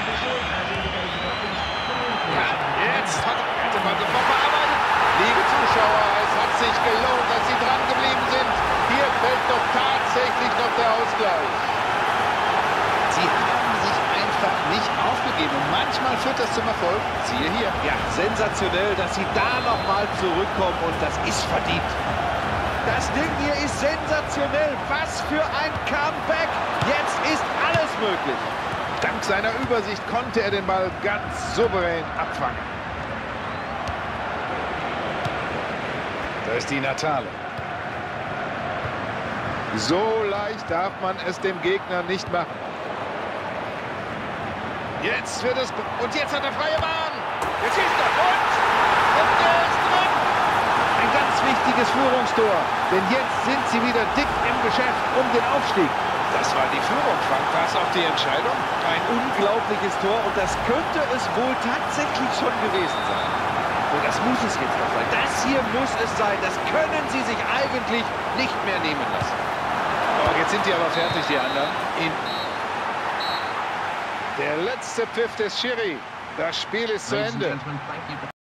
Jetzt hätte man sofort bearbeitet. Liebe Zuschauer, es hat sich gelohnt, dass Sie dran geblieben sind. Hier fällt doch tatsächlich noch der Ausgleich. Sie haben sich einfach nicht aufgegeben. Und manchmal führt das zum Erfolg. Siehe hier. Ja, sensationell, dass Sie da nochmal zurückkommen und das ist verdient. Das Ding hier ist sensationell. Was für ein Comeback. Jetzt ist alles möglich. Dank seiner Übersicht konnte er den Ball ganz souverän abfangen. Da ist die Natale. So leicht darf man es dem Gegner nicht machen. Jetzt wird es... Und jetzt hat er freie Bahn. Jetzt schießt er. Und der ist drin. Ein ganz wichtiges Führungstor. Denn jetzt sind sie wieder dick im Geschäft um den Aufstieg. Das war die Führung, Frank. War es auch die Entscheidung? Ein unglaubliches Tor und das könnte es wohl tatsächlich schon gewesen sein. Und das muss es jetzt noch sein. Das hier muss es sein. Das können sie sich eigentlich nicht mehr nehmen lassen. Oh, jetzt sind die aber fertig, die anderen. Der letzte Pfiff des Schiri. Das Spiel ist zu Ende.